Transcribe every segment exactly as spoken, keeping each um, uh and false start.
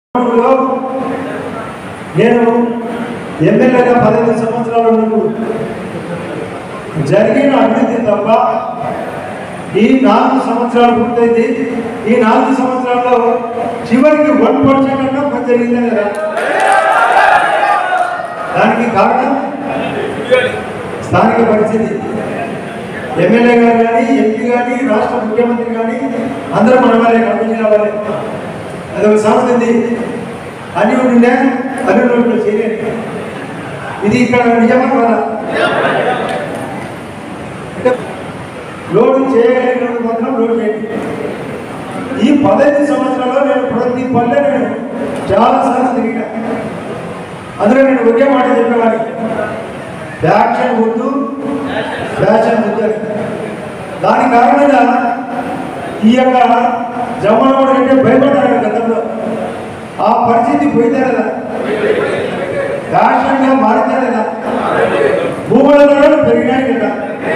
నేను ఎమ్మెల్యేగా పదిహేను సంవత్సరాలు ఉన్నప్పుడు జరిగిన అభివృద్ధి తప్ప ఈ నాలుగు సంవత్సరాలు పూర్తయింది. ఈ నాలుగు సంవత్సరాల్లో చివరికి వన్ పర్సెంట్ అన్నా పని జరిగిందే కదా. దానికి కారణం స్థానిక పరిస్థితి. ఎమ్మెల్యే గారు కానీ, ఎంపీ కానీ, రాష్ట్ర ముఖ్యమంత్రి కానీ అందరూ మన వాళ్ళే, కనిపించిన వాళ్ళే. అదొక సాగుతుంది. అని ఉండే అని చేయలేదు. ఇది ఇక్కడ నిజమా కదా? అంటే లోటు చేయగలిగిన మాత్రం లోటు చేయండి. ఈ పదహైదు సంవత్సరాల్లో నేను ప్రతి పల్లె నేను చాలాసార్లు తిరిగా. అందులో నేను ఒకే మాట చెప్పేవాడిని, ఫ్యాక్షన్ వద్దు, ఫ్యాషన్ వద్దు. దాని కారణంగా ఈ యొక్క జమ్మనోడు అంటే భయపడ్డారు గతంలో. ఆ పరిస్థితి పోయితే కదా, ఫ్యాషన్గా మారితే కదా, భూముల ధరలు పెరిగినాయి కదా.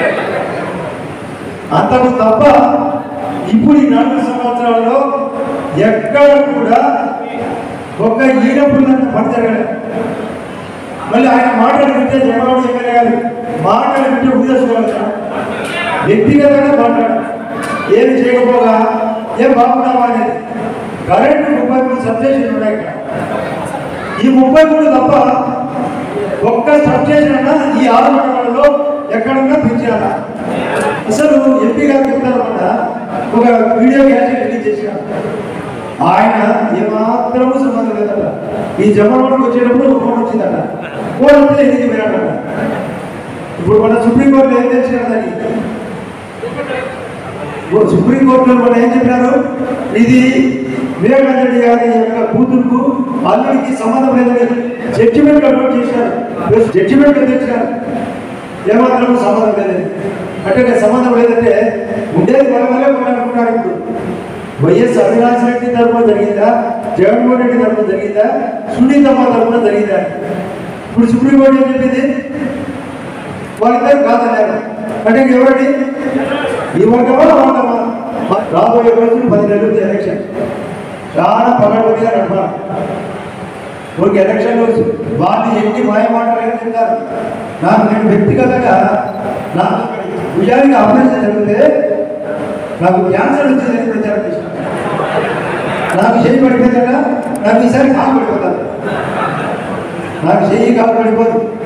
అంతకు తప్ప ఇప్పుడు ఈ నాలుగు సంవత్సరాల్లో ఎక్కడ కూడా ఒక్క ఈనపుల్లంత పని జరగలేదు. మళ్ళీ ఆయన మాటలు వింటే జగన్మోహన్ ఎమ్మెల్యే గారు మాటలు వింటే ఉద్దేశించగలుగుతాం. వ్యక్తిగతంగా మాట్లాడు, ఏమి చేయకపోగా ఏం బాగున్నావా అనేది. కరెంటు ముప్పై మూడు సబ్స్టేషన్లు ఉన్నాయి ఇక్కడ. ఈ ముప్పై మూడు తప్ప ఒక్క సబ్స్టేషన్ అన్నా ఈ ఆరు మండలాల్లో ఎక్కడన్నా పెంచాలా? అసలు ఎంపీ గారు చెప్తారన్నమాట, ఒక వీడియో క్యాసెట్ రిలీజ్ చేశారు. ఆయన ఏమాత్రము సంబంధం లేదట. ఈ జమ్మనోడికి వచ్చేటప్పుడు ఫోన్ వచ్చిందట. ఫోన్ వస్తే ఎదిగి పోయాడట. ఇప్పుడు మన సుప్రీంకోర్టులో ఏం తెలిసినదని, సుప్రీంకోర్టులో మనం ఏం చెప్పారు, ఇది వివేకానంద రెడ్డి గారి యొక్క కూతురుకు అల్లుడికి సంబంధం లేదని జడ్జిమెంట్ అప్లోడ్ చేశారు. జడ్జిమెంట్ తెచ్చినారు, ఏమాత్రం సంబంధం లేదని. అంటే సంబంధం లేదంటే ఉండేది బలమలే అనుకున్నారు. ఇప్పుడు వైఎస్ అవినాష్ రెడ్డి తరఫున జరిగిందా, జగన్మోహన్ రెడ్డి తరఫున జరిగిందా, సునీతమ్మ తరఫున జరిగిందా? ఇప్పుడు సుప్రీంకోర్టు ఏం చెప్పింది, వాళ్ళిద్దరు కాదన్నారు. అంటే ఎవరండి, ఈ వర్గమా వర్గమా? రాబోయే రోజులు పది నెలలు ఎలక్షన్ చాలా పగడబడిగా నడపాలి. ఒక ఎలక్షన్ రోజు వాళ్ళు ఎన్ని మాయ మాటలు ఏం చెప్తారు. నాకు నేను వ్యక్తిగతంగా నాకు భుజానికి ఆపరేషన్ జరిగితే నాకు క్యాన్సర్ వచ్చిందని ప్రచారం చేశాను. నాకు చేయి పడిపోయిందా, నాకు ఈసారి కాలు పడిపోతాను. నాకు చేయి కాలు పడిపోదు.